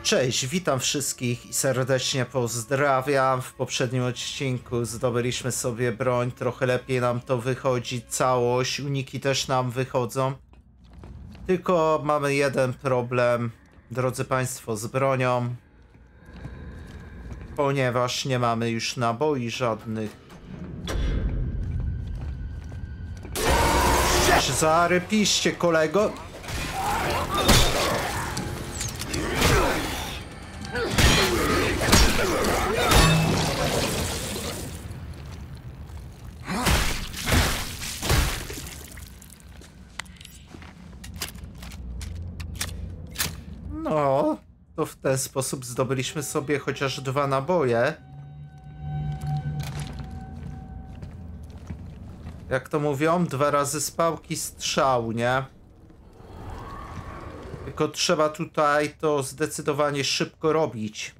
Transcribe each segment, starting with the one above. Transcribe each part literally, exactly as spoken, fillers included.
Cześć, witam wszystkich i serdecznie pozdrawiam. W poprzednim odcinku zdobyliśmy sobie broń, trochę lepiej nam to wychodzi, całość, uniki też nam wychodzą. Tylko mamy jeden problem, drodzy Państwo, z bronią. Ponieważ nie mamy już naboi żadnych. Zarypiście, kolego. No, to w ten sposób zdobyliśmy sobie chociaż dwa naboje. Jak to mówią, dwa razy z pałki strzał, nie? Tylko trzeba tutaj to zdecydowanie szybko robić.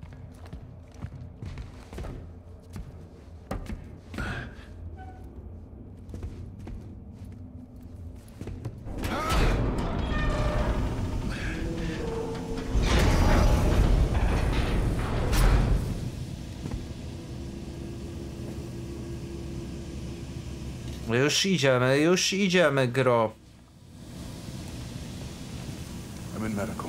Już idziemy, już idziemy, gro. I'm in medical.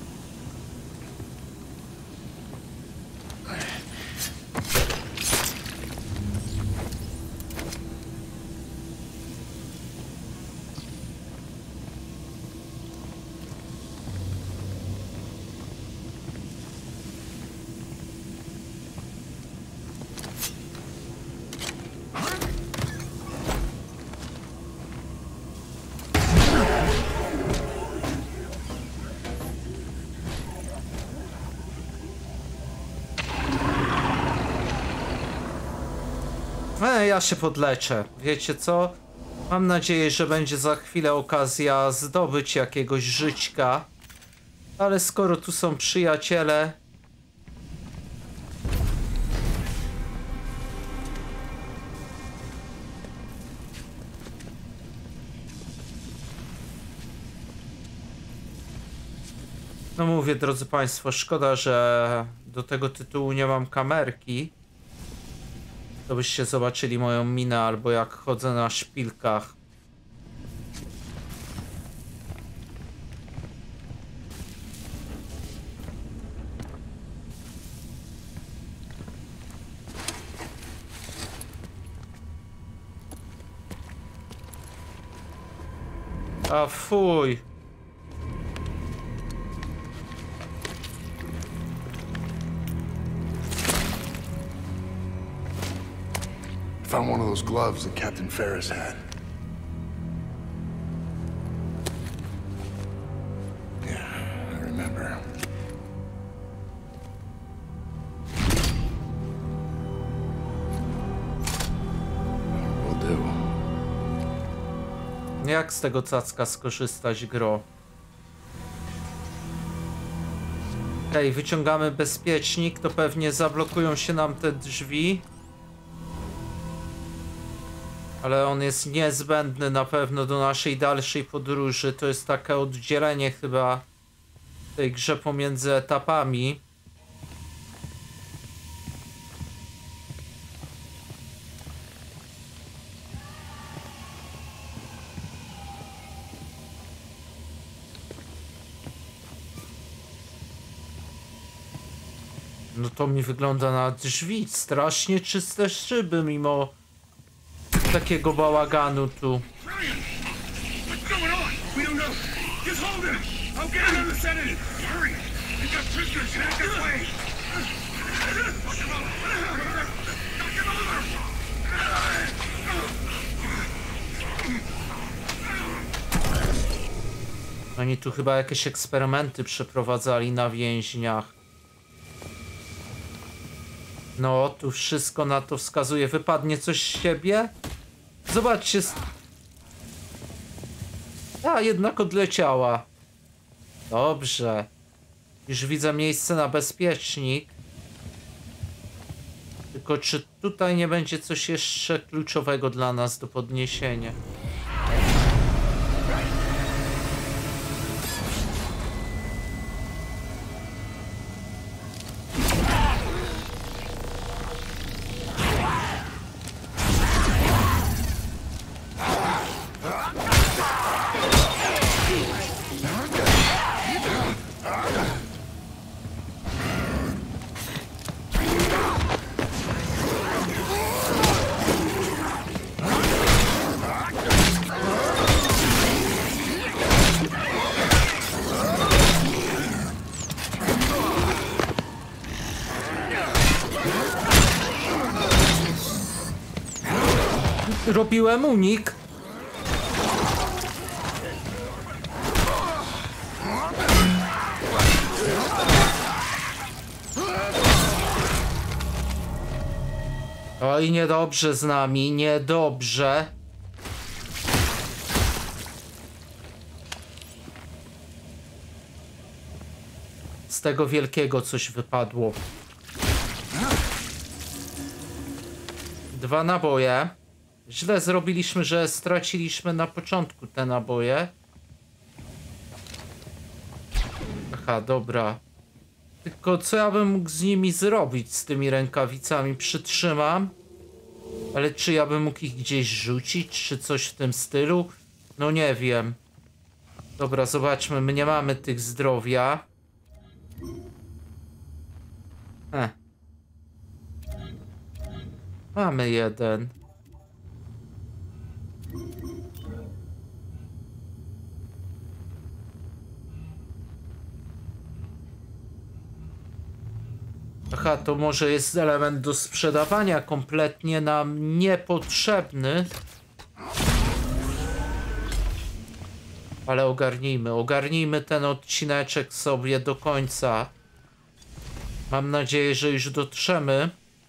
E, ja się podleczę. Wiecie co? Mam nadzieję, że będzie za chwilę okazja zdobyć jakiegoś żyćka. Ale skoro tu są przyjaciele... No mówię, drodzy Państwo, szkoda, że do tego tytułu nie mam kamerki. To byście zobaczyli moją minę, albo jak chodzę na szpilkach. A fuj. Found one of those gloves that Captain Ferris had. Yeah, I remember. Will do. Jak z tego cacka skorzystać, gro? Okej, okay, wyciągamy bezpiecznik, to pewnie zablokują się nam te drzwi. Ale on jest niezbędny na pewno do naszej dalszej podróży. To jest takie oddzielenie chyba w tej grze pomiędzy etapami. No to mi wygląda na drzwi. Strasznie czyste szyby mimo takiego bałaganu tu. Oni tu chyba jakieś eksperymenty przeprowadzali na więźniach. No, tu wszystko na to wskazuje. Wypadnie coś z siebie? Zobaczcie. A, jednak odleciała. Dobrze. Już widzę miejsce na bezpiecznik. Tylko czy tutaj nie będzie coś jeszcze kluczowego dla nas do podniesienia? Robiłem unik. Oj, niedobrze z nami, niedobrze. Z tego wielkiego coś wypadło. Dwa naboje. Źle zrobiliśmy, że straciliśmy na początku te naboje. Aha, dobra. Tylko co ja bym mógł z nimi zrobić, z tymi rękawicami? Przytrzymam. Ale czy ja bym mógł ich gdzieś rzucić, czy coś w tym stylu? No nie wiem. Dobra, zobaczmy, my nie mamy tych zdrowia. Heh. Mamy jeden. Aha, to może jest element do sprzedawania, kompletnie nam niepotrzebny. Ale ogarnijmy, ogarnijmy ten odcineczek sobie do końca. Mam nadzieję, że już dotrzemy.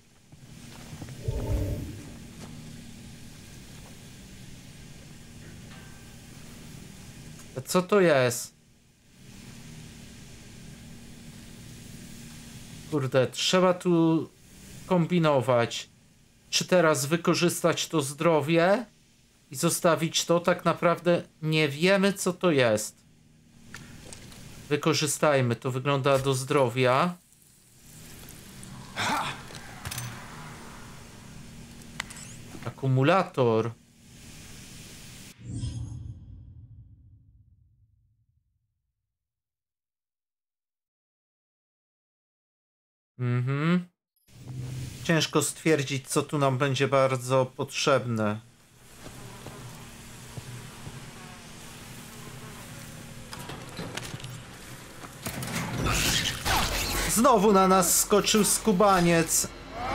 A co to jest? Kurde, trzeba tu kombinować. Czy teraz wykorzystać to zdrowie i zostawić to? Tak naprawdę nie wiemy, co to jest. Wykorzystajmy. To wygląda do zdrowia. Akumulator. Mhm. Ciężko stwierdzić, co tu nam będzie bardzo potrzebne. Znowu na nas skoczył skubaniec.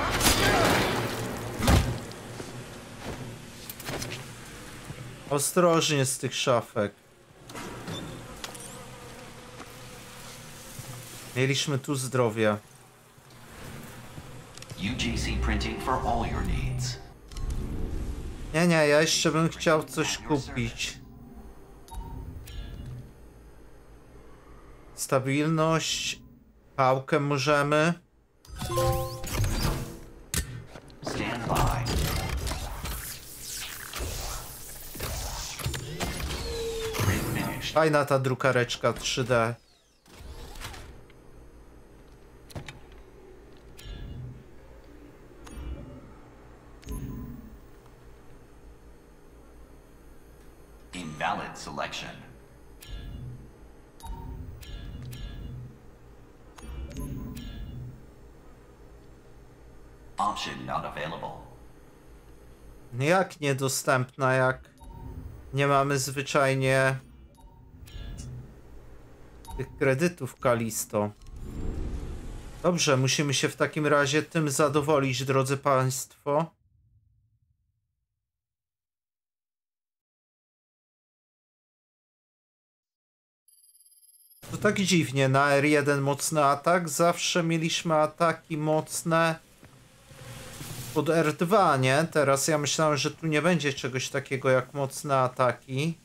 Ostrożnie z tych szafek. Mieliśmy tu zdrowie. U G C printing for all your needs. Nie, nie, ja jeszcze bym chciał coś kupić. Stabilność. Pałkę możemy. Stand by. Print finished. Fajna ta drukareczka trzy D. Invalid selection. Option not available. Jak niedostępna, jak nie mamy zwyczajnie tych kredytów Kalisto. Dobrze, musimy się w takim razie tym zadowolić, drodzy państwo. To tak dziwnie, na R jeden mocny atak, zawsze mieliśmy ataki mocne pod R dwa, nie? Teraz ja myślałem, że tu nie będzie czegoś takiego jak mocne ataki.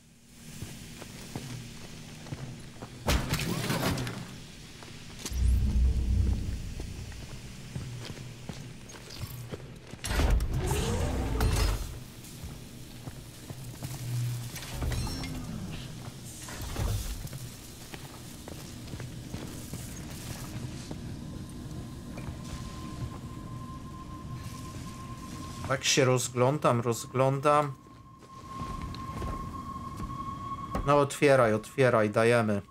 Tak się rozglądam, rozglądam. No otwieraj, otwieraj, dajemy.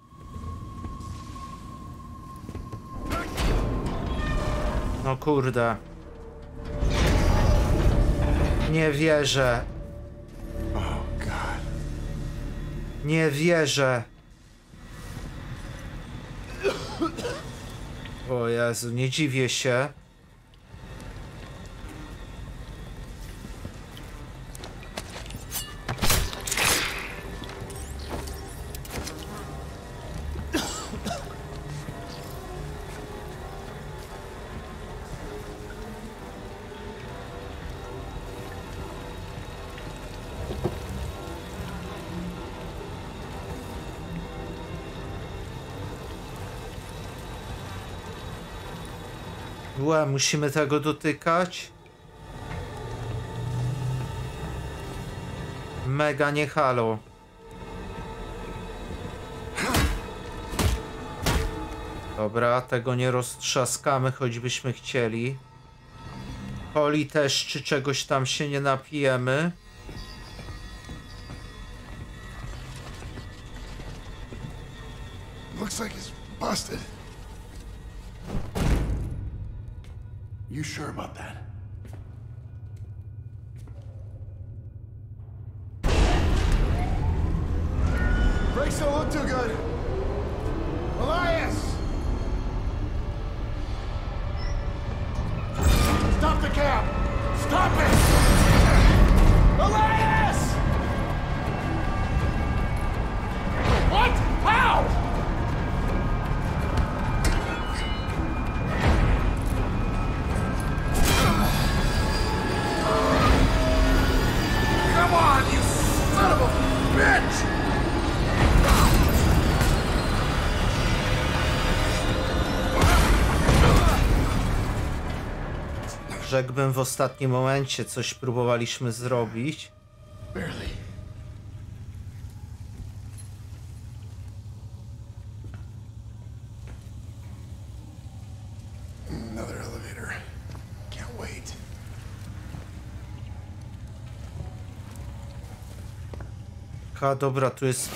No kurde. Nie wierzę. Oh, God. Nie wierzę. O Jezu, nie dziwię się. Łe, musimy tego dotykać? Mega nie halo. Dobra, tego nie roztrzaskamy, choćbyśmy chcieli. Poli też, czy czegoś tam się nie napijemy. Looks like it's busted. You sure about that? Brakes don't look too good. Elias! Stop the cab! Stop it! Elias! What? How? Come on, you son of a bitch! Rzekłbym, w ostatnim momencie coś próbowaliśmy zrobić. Barely. Another elevator. Can't wait. Ha, dobra, tu jest...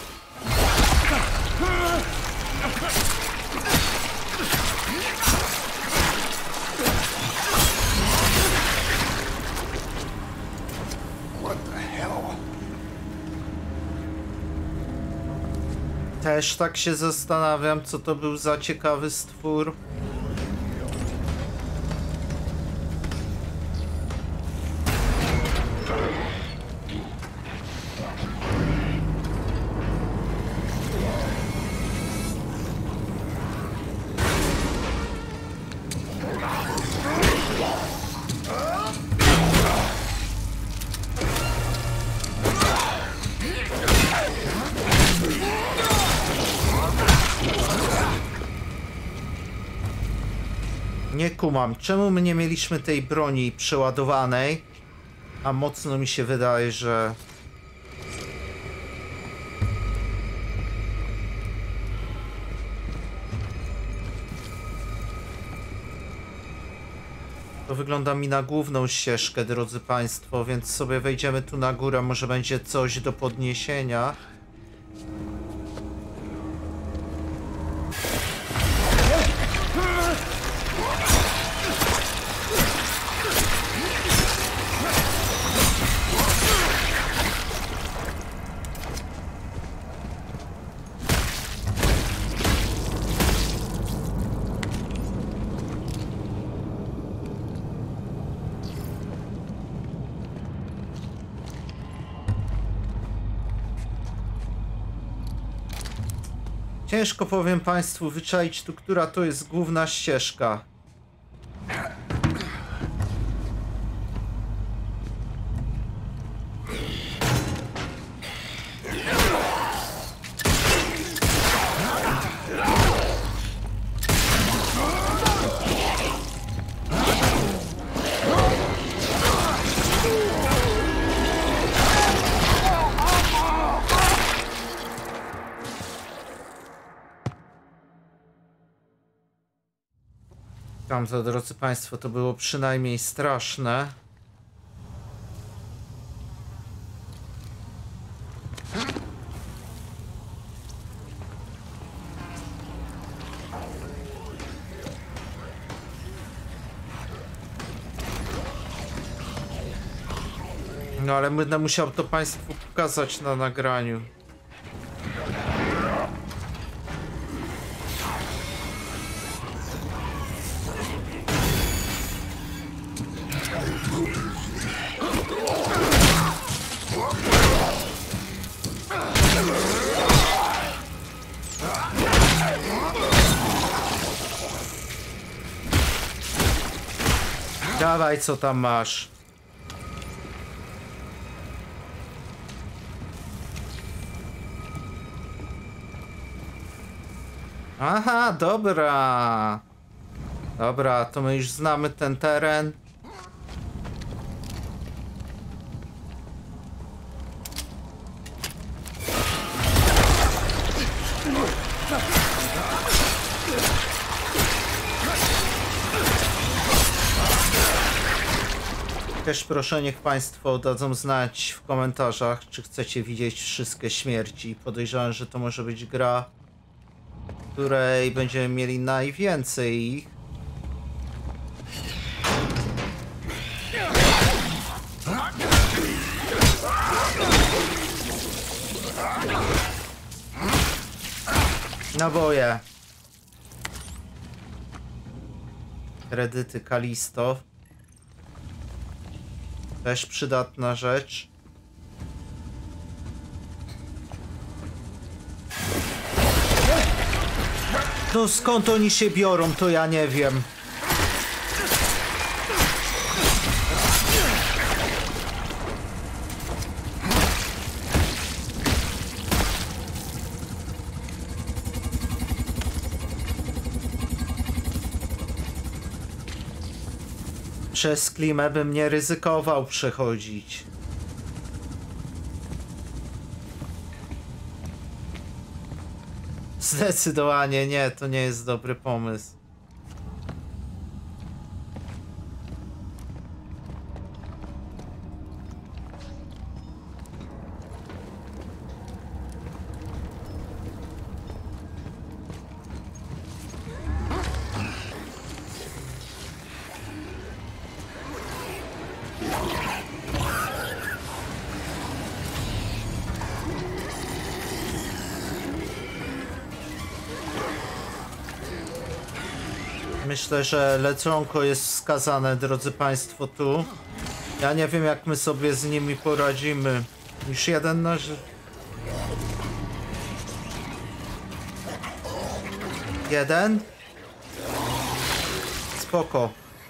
What the hell? Też tak się zastanawiam, co to był za ciekawy stwór. Nie kumam, czemu my nie mieliśmy tej broni przeładowanej, a mocno mi się wydaje, że... To wygląda mi na główną ścieżkę, drodzy państwo, więc sobie wejdziemy tu na górę, może będzie coś do podniesienia. Ciężko, powiem państwu, wyczaić tu, która to jest główna ścieżka. Tamto, drodzy państwo, to było przynajmniej straszne. No ale będę musiał to państwu pokazać na nagraniu. Dawaj, co tam masz? Aha, dobra. Dobra, to my już znamy ten teren. Też proszę, niech Państwo dadzą znać w komentarzach, czy chcecie widzieć wszystkie śmierci. Podejrzewam, że to może być gra, w której będziemy mieli najwięcej ich. Naboje. Kredyty Kalisto. Też przydatna rzecz. No skąd oni się biorą, to ja nie wiem. Przez klimę bym nie ryzykował przechodzić. Zdecydowanie nie, to nie jest dobry pomysł. Myślę, że leczonko jest wskazane, drodzy Państwo, tu. Ja nie wiem, jak my sobie z nimi poradzimy. Już jeden nasz... Jeden? Spoko.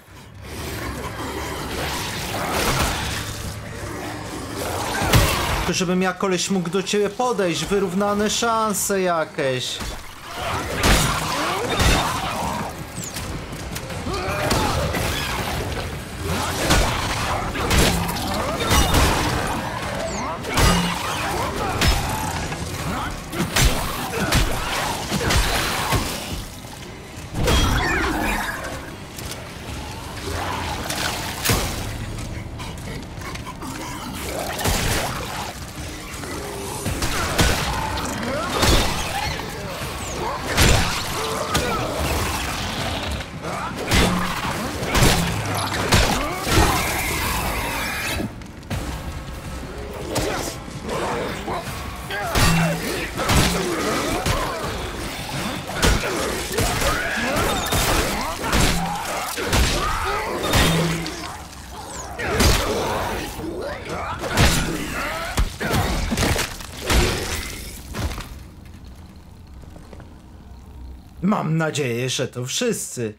Tylko żebym ja koleś mógł do ciebie podejść, wyrównane szanse jakieś. Mam nadzieję, że to wszyscy.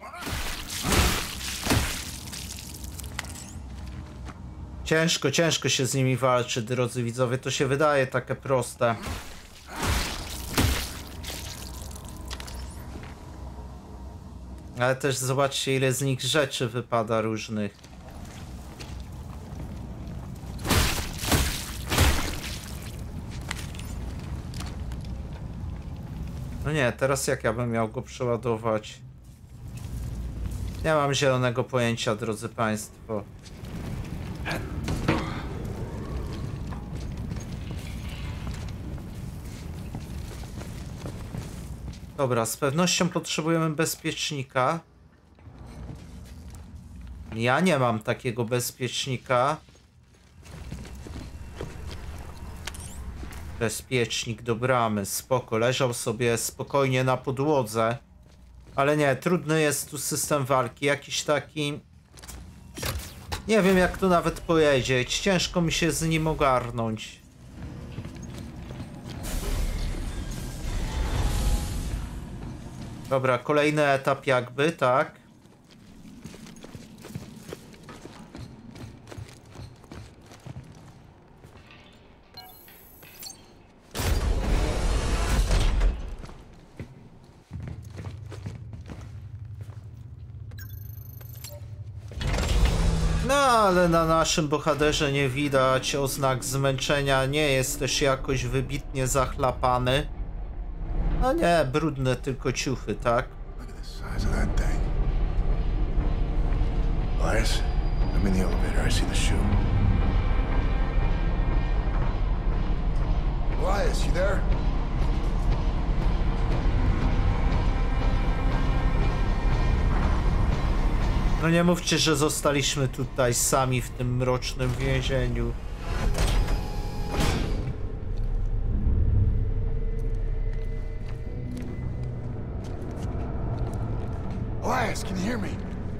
Ciężko, ciężko się z nimi walczy, drodzy widzowie. To się wydaje takie proste. Ale też zobaczcie, ile z nich rzeczy wypada różnych. No nie, teraz jak ja bym miał go przeładować? Nie mam zielonego pojęcia, drodzy Państwo. Dobra, z pewnością potrzebujemy bezpiecznika. Ja nie mam takiego bezpiecznika. Bezpiecznik do bramy, spoko, leżał sobie spokojnie na podłodze. Ale nie, trudny jest tu system walki, jakiś taki... Nie wiem, jak to nawet powiedzieć, ciężko mi się z nim ogarnąć. Dobra, kolejny etap jakby, tak? No, ale na naszym bohaterze nie widać oznak zmęczenia, nie jest też jakoś wybitnie zachlapany. No nie, brudne tylko ciuchy, tak? Look at the size of that thing. Elias, I'm in the elevator. I see the shoe. Elias, you there? No nie mówcie, że zostaliśmy tutaj sami w tym mrocznym więzieniu. Elias, can you hear me?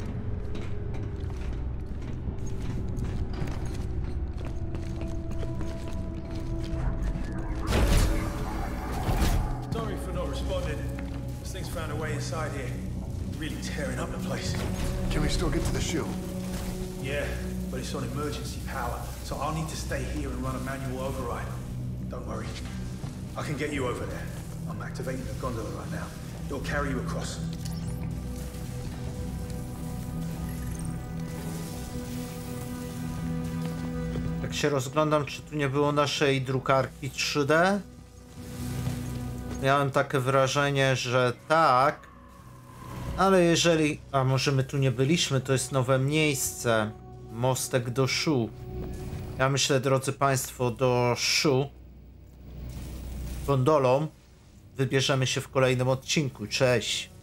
Sorry for not responding. This thing's found a way inside here. Really tearing up the place. Can we still get to the shoe? Yeah, but it's on emergency power, so I'll need to stay here and run a manual override. Don't worry. I can get you over there. I'm activating the gondola right now. It'll carry you across. Jak się rozglądam, czy tu nie było naszej drukarki trzy D? Miałem takie wrażenie, że tak. Ale jeżeli... A może my tu nie byliśmy, to jest nowe miejsce. Mostek do Shu. Ja myślę, drodzy Państwo, do Shu gondolą wybierzemy się w kolejnym odcinku. Cześć!